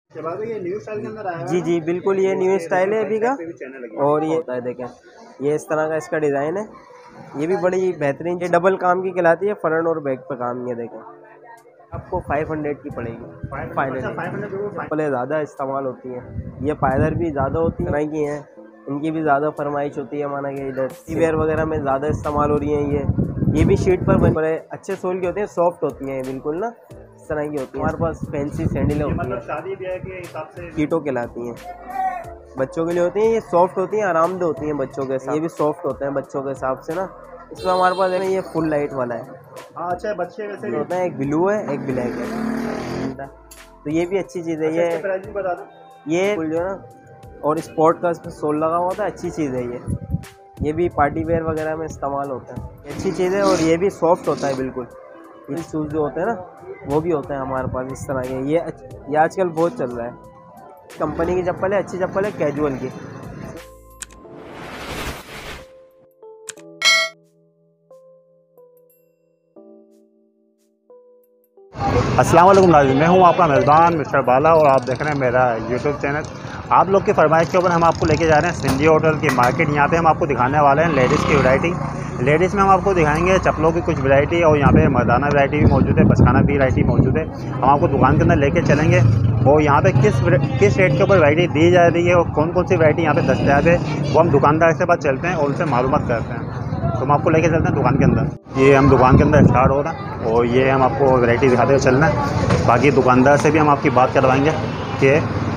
ये new style के अंदर आया जी जी बिल्कुल, ये न्यू स्टाइल है अभी का। और ये होता है देखें, ये इस तरह का इसका डिज़ाइन है। ये भी बड़ी बेहतरीन, ये डबल काम की कहलाती है, फ्रंट और बैक पे काम। ये देखें, आपको 500 की पड़ेगी फाइनली। चप्पलें ज़्यादा इस्तेमाल होती हैं, ये पायदर भी ज़्यादा होती है की हैं, इनकी भी ज़्यादा फरमाइश होती है। माना कि इधर वेयर वगैरह में ज़्यादा इस्तेमाल हो रही हैं। ये भी शीट पर बड़े अच्छे सोल के होते हैं, सॉफ्ट होती हैं बिल्कुल ना, इस तरह की होती है। हमारे पास फैंसी सैंडल होती है, शादी ब्याह के हिसाब से कीटो कहलाती हैं, बच्चों के लिए होती हैं। ये सॉफ्ट होती हैं, आरामदेह होती हैं बच्चों के साथ। ये भी सॉफ्ट होते हैं बच्चों के हिसाब से ना। इसमें हमारे पास है ना, ये फुल लाइट वाला है। हाँ अच्छा, बच्चे वैसे होता है, एक ब्लू है एक ब्लैक है, तो ये भी अच्छी चीज़ है। ये प्राइस भी बता दो। ये फुल जो है ना, और स्पोर्ट का इसमें सोल लगा हुआ था, अच्छी चीज़ है ये भी पार्टी वेयर वगैरह में इस्तेमाल होता है, अच्छी चीज़ है। और ये भी सॉफ्ट होता है बिल्कुल। ये शूज़ जो होते हैं ना, वो भी होते हैं हमारे पास इस तरह के। ये आजकल बहुत चल रहा है, कंपनी की चप्पल है, अच्छी चप्पल है, कैजुअल की। अस्सलाम वालेकुम नाज़रीन, मैं हूं आपका मेज़बान मिस्टर बाला और आप देख रहे हैं मेरा यूट्यूब चैनल। आप लोग की फरमाइश के ऊपर हम आपको लेके जा रहे हैं सिंधी होटल की मार्केट। यहां पे हम आपको दिखाने वाले हैं लेडीज़ की वैरायटी। लेडीज़ में हम आपको दिखाएंगे चप्पलों की कुछ वैरायटी, और यहाँ पे मर्दाना वैरायटी भी मौजूद है, बचकाना भी वैरायटी मौजूद है। हम आपको दुकान के अंदर लेके चलेंगे और यहाँ पे किस रेट के ऊपर वैरायटी दी जा रही है और कौन कौन सी वैरायटी यहाँ पे दस्तियाब है, वो हम दुकानदार से बात चलते हैं और उनसे मालूमात करते हैं। तो हम आपको लेके चलते हैं दुकान के अंदर। ये हम दुकान के अंदर स्टार्ट हो रहा है और ये हम आपको वैरायटी दिखाते हुए चलना है। बाकी दुकानदार से भी हम आपकी बात करवाएंगे कि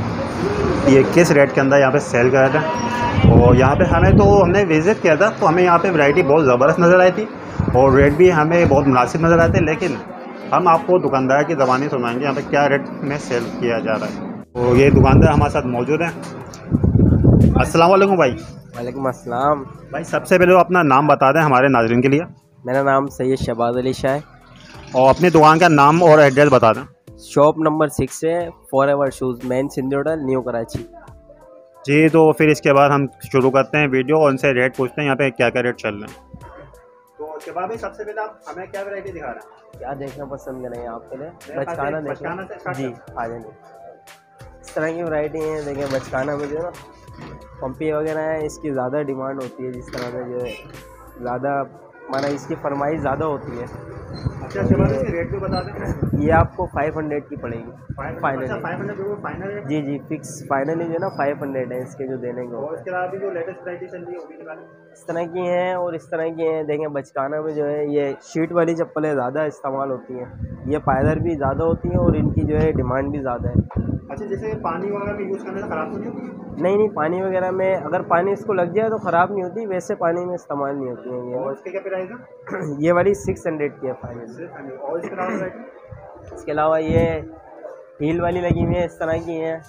ये किस रेट के अंदर यहाँ पे सेल कर रहे हैं। और यहाँ पे हमने विज़िट किया था, तो हमें यहाँ पे वैरायटी बहुत ज़बरदस्त नज़र आई थी और रेट भी हमें बहुत मुनासिब नज़र आए थे। लेकिन हम आपको दुकानदार की ज़बानी सुनाएंगे यहाँ पे क्या रेट में सेल किया जा रहा है। तो ये दुकानदार हमारे साथ मौजूद हैं। अस्सलाम वालेकुम भाई। वालेकुम अस्सलाम भाई, सबसे पहले अपना नाम बता दें हमारे नाज़रीन के लिए। मेरा नाम सैयद शहबाज अली शाह है और अपनी दुकान का नाम और एड्रेस बता दें। शॉप नंबर 6 है, forever shoes, main Sindhi hotel, new Karachi. जी, तो फिर इसके बाद हम शुरू करते हैं वीडियो और उनसे रेट पूछते हैं यहाँ पे क्या क्या रेट चल रहे हैं। तो शहबाज भाई, सबसे पहले आप हमें क्या वैरायटी दिखा रहे हैं? क्या देखना पसंद करेंगे आपके लिए? बचकाना देखना जी, आ जाएंगे। इस तरह की वैरायटी है, देखें बचकाना में जो है ना पंपी वगैरह है, इसकी ज़्यादा डिमांड होती है। जिस तरह से जो है ज़्यादा माना इसकी फरमाइश ज़्यादा होती है। अच्छा, इसके रेट भी बता दें। ये आपको 500 की पड़ेगी फाइनली। 500 final rate? जी जी फिक्स फाइनली जो है ना 500 है इसके जो देने को। और इसके अलावा भी जो लेटेस्ट वैरायटी चल रही है वो भी दिखा दें। इस तरह की हैं और इस तरह की हैं। देखें बचकाना में जो है ये शीट वाली चप्पलें ज़्यादा इस्तेमाल होती हैं, ये पायदर भी ज़्यादा होती हैं और इनकी जो है डिमांड भी ज़्यादा है। अच्छा, जैसे पानी वगैरह में यूज़ करने से ख़राब तो नहीं होती? नहीं, पानी वगैरह में अगर पानी इसको लग जाए तो ख़राब नहीं होती, वैसे पानी में इस्तेमाल नहीं होती हैं ये। और इसके क्या प्राइस है? ये वाली 600 की है फाइनल। और इसके अलावा इसके अलावा ये हील वाली लगी हुई है, इस तरह की हैं।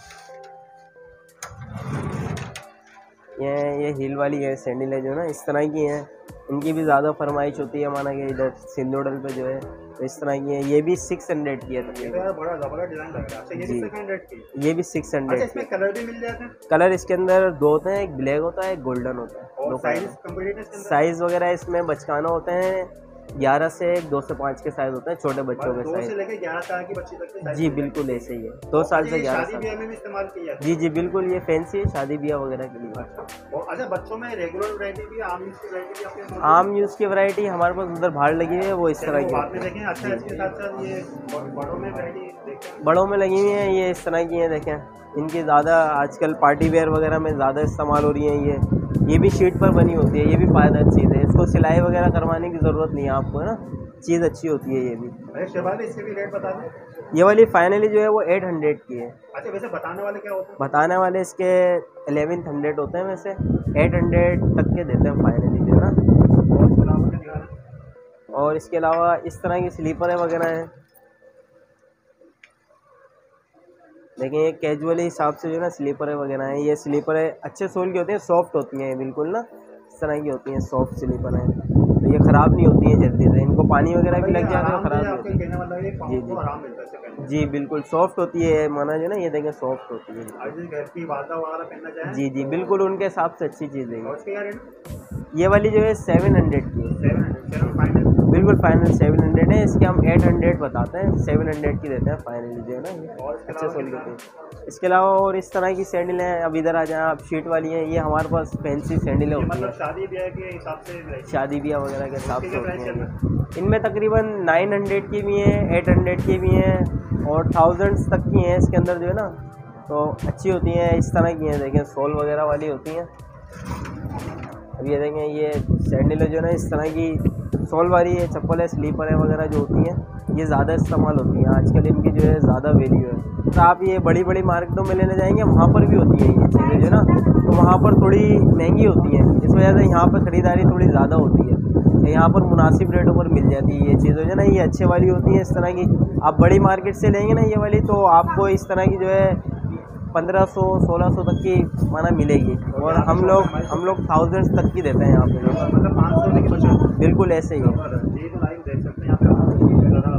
ये हील वाली है, सैंडल है जो ना, इस तरह की हैं। इनकी भी ज़्यादा फरमाइश होती है, माना कि इधर सिंध होटल पे जो है, तो इस तरह की है। ये भी 600 की है तकरीबन। बड़ा ज़बरदस्त डिज़ाइन लग रहा है। अच्छा, ये भी 600 की? ये भी 600 अच्छा, इसमें कलर भी मिल जाते हैं? कलर इसके अंदर दो होते हैं, एक ब्लैक होता है, एक गोल्डन होता है। और साइज कंप्लीट? साइज़ वगैरह इसमें बचकाना होते हैं 11 से 2 से 5 के साइज़ होते हैं, छोटे बच्चों के साइज़। 2 से लेकर 11 साल की बच्ची तक के? जी बिल्कुल ऐसे ही है, 2 साल से 11 शादी ब्याह में भी इस्तेमाल किया? जी जी बिल्कुल, ये फैंसी है, शादी ब्याह वगैरह के लिए। अच्छा, बच्चों में रेगुलर वैरायटी भी, आम यूज़ की वैरायटी भी आपके पास? आम यूज़ की वैरायटी हमारे पास उधर बाहर लगी हुई है, वो इस तरह की बाद में देखें। अच्छा, इसके साथ साथ ये बड़ों में वैरायटी देखें। बड़ों में लगी हुई हैं, ये इस तरह की हैं। देखें इनकी ज़्यादा आजकल पार्टी वेयर वगैरह में ज़्यादा इस्तेमाल हो रही हैं। ये भी शीट पर बनी होती है, ये भी पायदार चीज़ है, इसको सिलाई वगैरह करवाने की ज़रूरत नहीं है आपको, है ना, चीज़ अच्छी होती है ये भी। अरे शहबाज, इसके भी रेट बता दें। ये वाली फाइनली जो है वो 800 की है। अच्छा, वैसे बताने वाले क्या होते हैं? बताने वाले इसके 1100 होते हैं, वैसे 800 तक के देते हैं फाइनली जो है ना। और इसके अलावा इस तरह की स्लीपर वगैरह हैं। लेकिन ये कैजुअली हिसाब से जो है ना स्लीपर वगैरह हैं, ये स्लीपर अच्छे सोल की होती हैं, सॉफ्ट होती हैं बिल्कुल ना, इस तरह की होती हैं, सॉफ्ट स्लीपर हैं, तो ये ख़राब नहीं होती हैं जल्दी से। इनको पानी वगैरह भी लग जाए तो ख़राब नहीं होती। जी जी जी बिल्कुल सॉफ्ट होती है, माना जो ना, ये देखें सॉफ्ट होती है। घर की वादा वगैरह पहनना चाहें? जी जी बिल्कुल, उनके हिसाब से अच्छी चीज़ है। और इसके क्या रेट? ये वाली जो है 700 की है। 700 फाइनल? बिल्कुल फाइनल 700 है। इसके हम 800 बताते हैं, 700 की देते हैं फाइनली जो है ना। ये अच्छे सोल के हैं। इसके अलावा और इस तरह की सैंडल हैं, अब इधर आ जाएँ आप, शीट वाली हैं। ये हमारे पास फैंसी सैंडलें होती हैं, शादी ब्याह के हिसाब से, शादी ब्याह वगैरह के हिसाब से होती हैं। इनमें तकरीबन 900 की भी हैं, 800 की भी हैं और 1000 तक की हैं इसके अंदर जो है ना। तो अच्छी होती हैं, इस तरह की हैं, देखें सोल वगैरह वाली होती हैं। अब ये देखें, ये सैंडल जो है ना इस तरह की सोल वाली है, चप्पल है, स्लीपर है वगैरह जो होती हैं, ये ज़्यादा इस्तेमाल होती हैं आजकल। इनकी जो है ज़्यादा वैल्यू है। तो आप ये बड़ी बड़ी मार्केटों में लेने जाएंगे, वहाँ पर भी होती हैं ये चीज़ें जो है ना, तो वहाँ पर थोड़ी महंगी होती हैं। इस वजह से यहाँ पर ख़रीदारी थोड़ी ज़्यादा होती है। यहाँ पर मुनासिब रेटों पर मिल जाती है ये चीज़ें जो है ना, ये अच्छे वाली होती हैं इस तरह की। आप बड़ी मार्केट से लेंगे ना ये वाली, तो आपको इस तरह की जो है 1500-1600 तक की माना मिलेगी। और हम लोग 1000 तक की देते हैं यहाँ पे, मतलब 500 की बचत। बिल्कुल ऐसे ही है। ये तो लाइव देख सकते हैं यहाँ पे ज़्यादा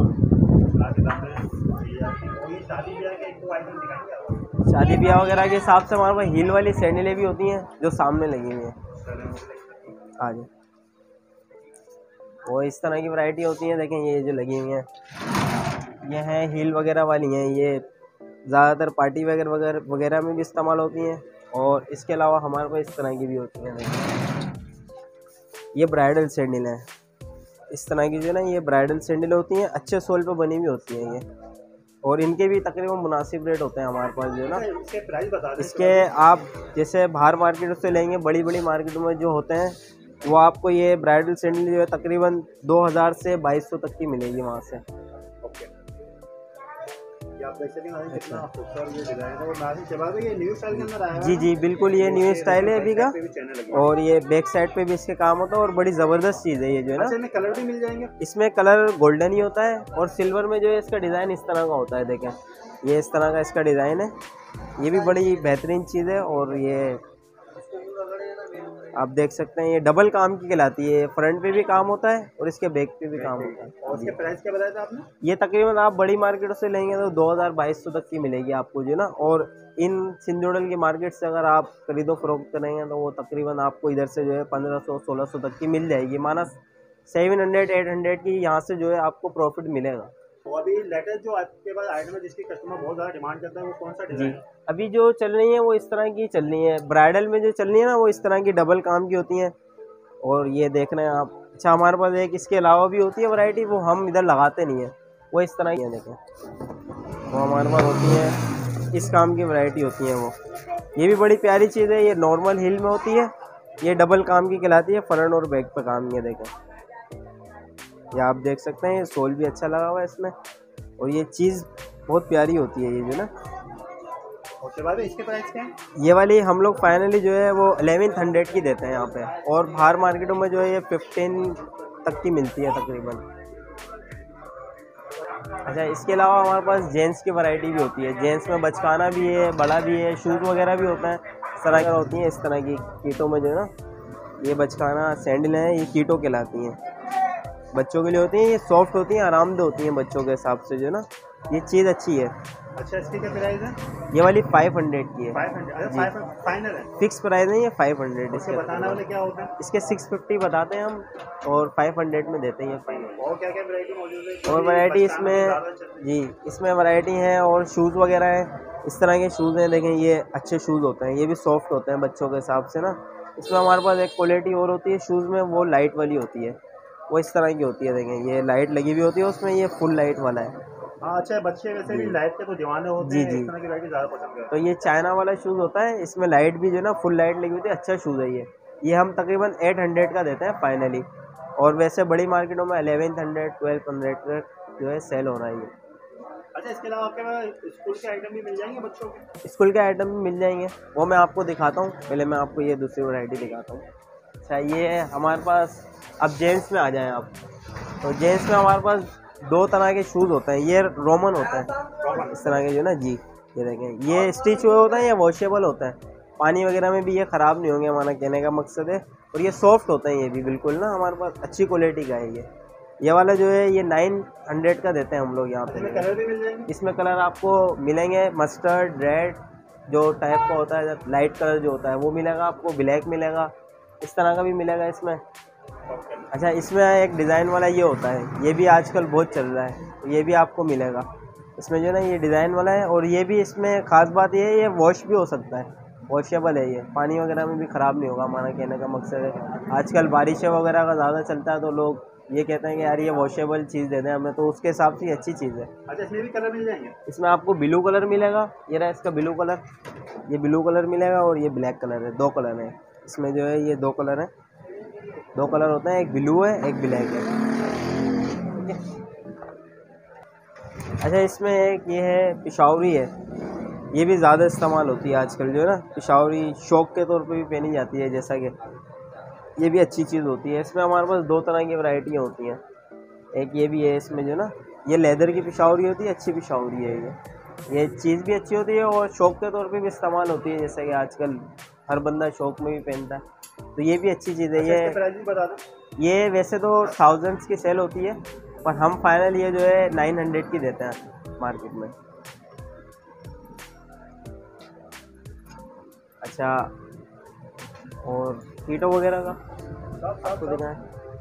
शादी ब्याह के एक आइटम दिखाएंगे आप। शादी ब्याह वगैरह के हिसाब से हमारे पास हील वाली सैंडलें भी होती हैं जो सामने लगी हुई हैं। हाँ जी, वो इस तरह की वैरायटी होती हैं। देखें ये जो लगी हुई हैं, ये हैं हील वगैरह वाली हैं। ये ज़्यादातर पार्टी वगैरह में भी इस्तेमाल होती हैं। और इसके अलावा हमारे पास इस तरह की भी होती हैं। देखिए ये ब्राइडल सैंडल है, इस तरह की जो है ना, ये ब्राइडल सैंडल होती हैं, अच्छे सोल पे बनी हुई होती हैं ये। और इनके भी तकरीबन मुनासिब रेट होते हैं हमारे पास जो है ना। इसके प्राइस बता दें। इसके आप जैसे बाहर मार्केट से लेंगे, बड़ी बड़ी मार्केटों में जो होते हैं, वो आपको ये ब्राइडल सैंडल जो है तकरीबन 2000 से 2200 तक की मिलेगी वहाँ से। आप देख सकते हैं कितना खूबसूरत ये डिजाइन है। और नाज़िम शहबाज भाई, ये न्यू स्टाइल के अंदर आया है। जी जी बिल्कुल, ये न्यू स्टाइल है अभी का। और ये बैक साइड पे भी इसके काम होता है और बड़ी ज़बरदस्त चीज़ है ये जो है ना। इसमें कलर भी मिल जाएंगे। इसमें कलर गोल्डन ही होता है और सिल्वर में जो है इसका डिज़ाइन इस तरह का होता है। देखें ये इस तरह का इसका डिज़ाइन है, ये भी बड़ी बेहतरीन चीज़ है। और ये आप देख सकते हैं, ये डबल काम की कहलाती है। फ्रंट पे भी काम होता है और इसके बैक पे भी काम होता है। और इसके प्राइस क्या बताया था आपने? ये तकरीबन आप बड़ी मार्केटों से लेंगे तो 2000-2200 तक की मिलेगी आपको जो है ना। और इन सिंधुडल की मार्केट से अगर आप खरीदो फरोख्त करेंगे तो वो तकरीबन आपको इधर से जो है 1500-1600 तक की मिल जाएगी। माना 700-800 की यहाँ से जो है आपको प्रॉफिट मिलेगा। तो अभी लेटेस्ट जो आपके पास आइटम है जिसकी कस्टमर बहुत ज़्यादा डिमांड करता है, वो कौन सा डिज़ाइन है? अभी जो चल रही है वो इस तरह की चल रही है। ब्राइडल में जो चल रही है ना, वो इस तरह की डबल काम की होती हैं। और ये देख रहे हैं आप। अच्छा, हमारे पास एक इसके अलावा भी होती है वैरायटी, वो हम इधर लगाते नहीं है, वो इस तरह की है। देखें वो हमारे पास होती है, इस काम की वैरायटी होती है वो। ये भी बड़ी प्यारी चीज़ है। ये नॉर्मल हील में होती है, ये डबल काम की कहलाती है, फ्रंट और बैक पे काम की है। देखें ये आप देख सकते हैं, ये सोल भी अच्छा लगा हुआ है इसमें। और ये चीज़ बहुत प्यारी होती है ये जो ना। उसके बाद इसके प्राइस क्या है? ये वाली हम लोग फाइनली जो है वो 1100 की देते हैं यहाँ पे। और बाहर मार्केटों में जो है ये 15 तक की मिलती है तकरीबन। अच्छा, इसके अलावा हमारे पास जेंट्स की वैरायटी भी होती है। जेंट्स में बचकाना भी है, बड़ा भी है, शूज़ वगैरह भी होता है। इस तरह की होती हैं, इस तरह की कीटों में जो है ना, ये बचकाना सैंडल हैं, ये कीटों कहलाती हैं। बच्चों के लिए होती हैं, ये सॉफ्ट होती हैं, आरामदेह होती हैं बच्चों के हिसाब से जो है ना। ये चीज़ अच्छी है। अच्छा, इसकी क्या प्राइस है? ये वाली 500 की है। 500 फाइनल है? फिक्स प्राइस नहीं है, 500 इसके बताने वाले क्या होता है? इसके 650 बताते हैं हम और 500 में देते हैं फाइनल। और क्या क्या वैरायटी मौजूद है? और वैरायटी इसमें जी, इसमें वैरायटी है और शूज़ वगैरह हैं, इस तरह के शूज़ हैं। देखें ये अच्छे शूज़ होते हैं, ये भी सॉफ्ट होते हैं बच्चों के हिसाब से ना। इसमें हमारे पास एक क्वालिटी और होती है शूज़ में, वो लाइट वाली होती है, वो इस तरह की होती है। देखें ये लाइट लगी हुई होती है उसमें, ये फुल लाइट वाला है। हाँ, अच्छा, बच्चे वैसे भी लाइट के तो दीवाने होते हैं, इस तरह की वैरायटी ज़्यादा पसंद करते हैं। तो ये चाइना वाला शूज़ होता है, इसमें लाइट भी जो है ना फुल लाइट लगी होती है। अच्छा शूज़ है ये हम तकरीबन 800 का देते हैं फाइनली। और वैसे बड़ी मार्केटों में 1100, 1200 का जो है सेल हो रहा है ये। अच्छा, इसके अलावा आपके पास स्कूल के आइटम भी मिल जाएंगे बच्चों के? स्कूल के आइटम भी मिल जाएंगे, वो मैं आपको दिखाता हूँ। पहले मैं आपको ये दूसरी वैरायटी दिखाता हूँ। अच्छा, ये है हमारे पास। अब जेंट्स में आ जाएं आप, तो जेंट्स में हमारे पास 2 तरह के शूज़ होते हैं। ये रोमन होता है इस तरह के जो ना जी, ये देखें ये स्टिच हुए होता है, ये वॉशेबल होता है, पानी वगैरह में भी ये ख़राब नहीं होंगे, हमारा कहने का मकसद है। और ये सॉफ्ट होते हैं, ये भी बिल्कुल ना हमारे पास अच्छी क्वालिटी का है ये वाला जो है ये 900 का देते हैं हम लोग यहाँ पे। कलर भी मिल जाएंगे? इसमें कलर आपको मिलेंगे, मस्टर्ड, रेड जो टाइप का होता है, लाइट कलर जो होता है वो मिलेगा आपको, ब्लैक मिलेगा, इस तरह का भी मिलेगा इसमें। अच्छा, इसमें एक डिज़ाइन वाला ये होता है, ये भी आजकल बहुत चल रहा है, ये भी आपको मिलेगा। इसमें जो है ना ये डिज़ाइन वाला है, और ये भी इसमें ख़ास बात ये है, ये वॉश भी हो सकता है, वॉशेबल है ये, पानी वगैरह में भी ख़राब नहीं होगा। हमारा कहने का मकसद है, आजकल बारिशें वगैरह का ज़्यादा चलता है तो लोग ये कहते हैं कि यार ये वॉशेबल चीज़ दे दें हमें, तो उसके हिसाब से ये अच्छी चीज़ है। अच्छा, इसमें भी कलर मिल जाएंगे? इसमें आपको ब्लू कलर मिलेगा, ये रहा इसका ब्लू कलर, ये ब्लू कलर मिलेगा, और ये ब्लैक कलर है, 2 कलर हैं इसमें जो है, ये 2 कलर हैं, 2 कलर होते हैं, एक ब्लू है एक ब्लैक है, ठीक है। अच्छा, इसमें एक ये है पिशावरी है, ये भी ज़्यादा इस्तेमाल होती है आजकल जो है ना, पिशावरी शौक के तौर पे भी पहनी जाती है, जैसा कि ये भी अच्छी चीज़ होती है। इसमें हमारे पास 2 तरह की वैरायटियाँ होती हैं, एक ये भी है इसमें जो ना, ये लेदर की पिशावरी होती है, अच्छी पिशावरी है ये चीज़ भी अच्छी होती है और शौक के तौर पे भी इस्तेमाल होती है, जैसे कि आजकल हर बंदा शौक में भी पहनता है, तो ये भी अच्छी चीज़ है। अच्छा, ये प्राइस भी बता दो। ये वैसे तो थाउजेंड्स की सेल होती है, पर हम फाइनल ये जो है 900 की देते हैं मार्केट में। अच्छा, और कीटो वगैरह का आपको दिखाएं,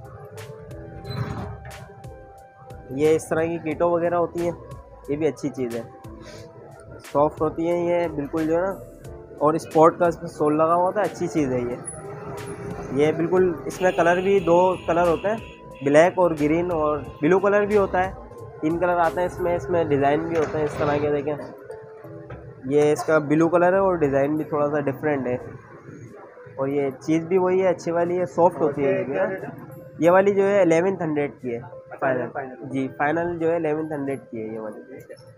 ये इस तरह की कीटो वगैरह होती हैं, ये भी अच्छी चीज़ है, सॉफ्ट होती है ये बिल्कुल जो है ना, और स्पोर्ट का इसमें सोल लगा हुआ था, अच्छी चीज़ है ये बिल्कुल। इसमें कलर भी 2 कलर होते हैं, ब्लैक और ग्रीन, और ब्लू कलर भी होता है, 3 कलर आते हैं इसमें डिज़ाइन भी होते हैं इस तरह के। देखें, ये इसका ब्लू कलर है और डिज़ाइन भी थोड़ा सा डिफरेंट है, और ये चीज़ भी वही है, अच्छी वाली है, सॉफ्ट होती है ये वाली जो है 1100 की है फाइनल जी, फाइनल जो है 1100 की है ये वाली।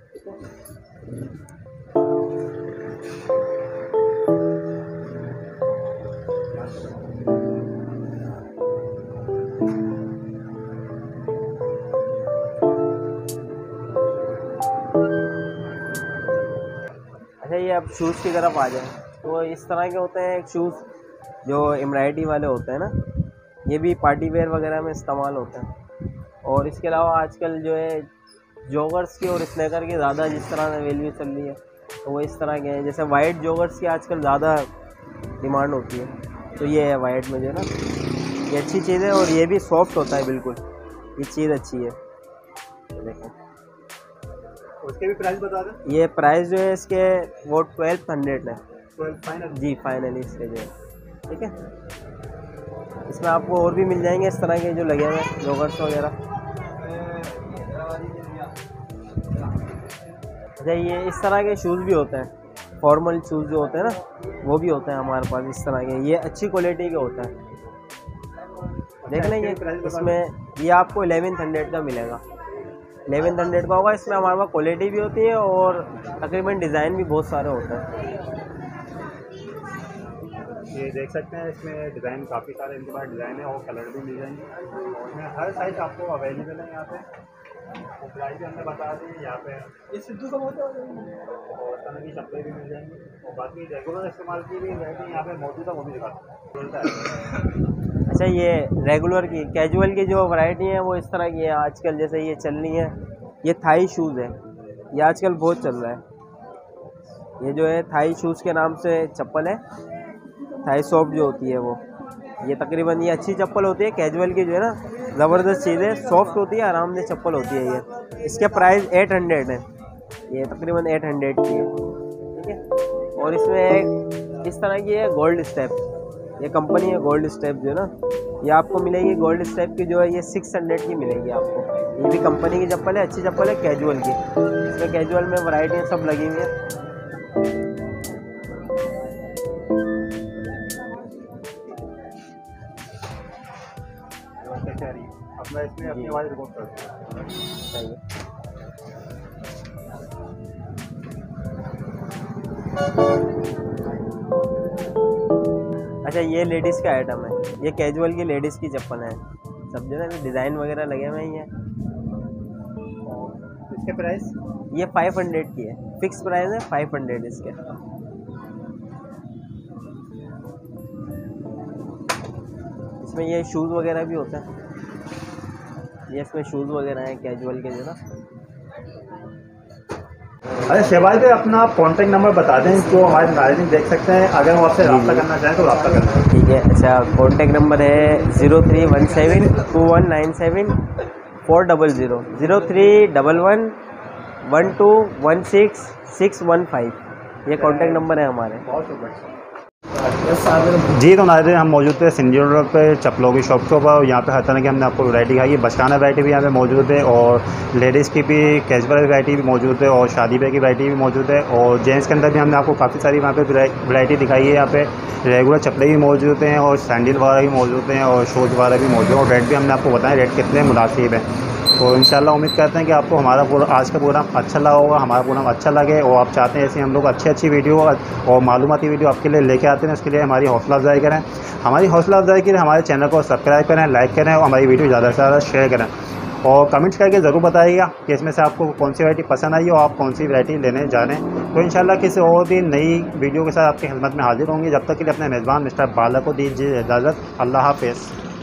अच्छा, ये अब शूज़ की तरफ आ जाए, तो इस तरह के होते हैं एक शूज़ जो एम्ब्रॉयडरी वाले होते हैं ना, ये भी पार्टी वेयर वगैरह में इस्तेमाल होते हैं। और इसके अलावा आजकल जो है जॉगर्स की और स्नैकर की ज़्यादा जिस तरह से वैल्यू चल रही है, तो वो इस तरह के हैं, जैसे वाइट जॉगर्स की आजकल ज़्यादा डिमांड होती है, तो ये है वाइट में जो है ना, ये अच्छी चीज़ है, और ये भी सॉफ्ट होता है बिल्कुल, ये चीज़ अच्छी है। देखें, उसके भी प्राइस बता दें। ये प्राइस जो है इसके वो 1200 है 12 फाइनल जी, फाइनली इसके जो है, ठीक है। इसमें आपको और भी मिल जाएंगे इस तरह के जो लगे हुए हैं जॉगर्स वगैरह। अच्छा, ये इस तरह के शूज़ भी होते हैं, फॉर्मल शूज़ जो होते हैं ना, वो भी होते हैं हमारे पास इस तरह के, ये अच्छी क्वालिटी के होते हैं। देख लें, ये इसमें ये आपको 1100 का मिलेगा, 1100 का होगा। इसमें हमारे पास क्वालिटी भी होती है और तकरीबन डिज़ाइन भी बहुत सारे होते हैं। ये देख सकते हैं, इसमें डिज़ाइन काफ़ी सारे इनके पास डिज़ाइन है, और कलर भी मिल जाएंगे, और इसमें हर साइज़ आपको अवेलेबल है यहाँ पे। तो प्राइस भी हमने बता दी यहाँ पे, ये सिद्धू का होता है, और तरह की चप्पलें भी मिल जाएंगी, और बाकी रेगुलर इस्तेमाल की भी वैरायटी यहाँ पे मौजूद है, वो भी दिखाता है। अच्छा, ये रेगुलर की कैजुअल की जो वैरायटी है वो इस तरह की है आजकल, जैसे ये चल रही है, ये थाई शूज़ है, ये आजकल बहुत चल रहा है। ये जो है थाई शूज़ के नाम से चप्पल है, थाई सॉफ्ट जो होती है वो, ये तकरीबन ये अच्छी चप्पल होती है कैजुअल की जो है ना, ज़बरदस्त चीज़ है, सॉफ्ट होती है, आरामदेह चप्पल होती है ये। इसके प्राइस 800 है, ये तकरीबन 800 की है, ठीक है। और इसमें एक इस तरह की है गोल्ड स्टेप, ये कंपनी है गोल्ड स्टेप जो है ना, ये आपको मिलेगी गोल्ड स्टेप की जो है, ये 600 की मिलेगी आपको। ये भी कंपनी की चप्पल है, अच्छी चप्पल है कैजुअल की, इसमें कैजुअल में वैरायटियाँ सब लगी हुई हैं। अब मैं इसमें अपनी आवाज़ रिकॉर्ड करता हूँ। चाहिए। अच्छा, ये लेडीज़ का आइटम है, ये कैजुअल की लेडीज़ की चप्पल है, सब जो है डिज़ाइन वगैरह लगे हुए हैं। इसके प्राइस ये 500 की है, फिक्स प्राइस है 500 इसके। इसमें ये शूज़ वगैरह भी होते हैं, ये इसमें शूज़ वगैरह हैं कैजुअल के जो ना। अरे शहबाज भाई अपना आप कॉन्टैक्ट नंबर बता दें जो हमारे नाज़रीन देख सकते हैं, अगर वो आपसे रब्ता करना चाहें तो रब्ता करना है। ठीक है, अच्छा कॉन्टैक्ट नंबर है 031721974000 031112161615। ये कॉन्टैक्ट नंबर है हमारे। जी तो नाज़रीन हम मौजूद थे सिंधी रोड पे चप्पलों की शॉप के ऊपर। यहाँ पे हर तरह की हमने आपको वैरायटी दिखाई है। बचकाना वैरायटी भी यहाँ पे मौजूद है और लेडीज़ की भी कैजुअल वैरायटी भी मौजूद है और शादी ब्याह की वैरायटी भी मौजूद है। और जेंट्स के अंदर भी हमने आपको काफ़ी सारी वहाँ पे वैरायटी दिखाई है। यहाँ पे रेगुलर चप्पलें भी मौजूद हैं और सैंडल वगैरह भी मौजूद हैं और शूज़ वगैरह भी मौजूद हैं और रेट भी हमने आपको बताया रेट कितने मुनासिब हैं। तो इंशाल्लाह उम्मीद करते हैं कि आपको हमारा आज का प्रोग्राम अच्छा लगा होगा, हमारा प्रोग्राम अच्छा लगे और आप चाहते हैं ऐसी हम लोग अच्छी वीडियो और मालूमाती वीडियो आपके लिए लेके आते हैं। उसके लिए हमारी हौसला अफजाई करें। हमारी हौसला अफजाई के लिए हमारे चैनल को सब्सक्राइब करें, लाइक करें और हमारी वीडियो ज़्यादा से ज़्यादा शेयर करें और कमेंट्स करके ज़रूर बताइएगा कि इसमें से आपको कौन सी वैरायटी पसंद आई और आप कौन सी वैरायटी लेने जा रहे हैं। तो इंशाल्लाह किसी और भी नई वीडियो के साथ आपकी खिदमत में हाजिर होंगे। जब तक के लिए अपने मेज़बान मिस्टर बाला को दीजिए इजाज़त। अल्लाह हाफ़िज़।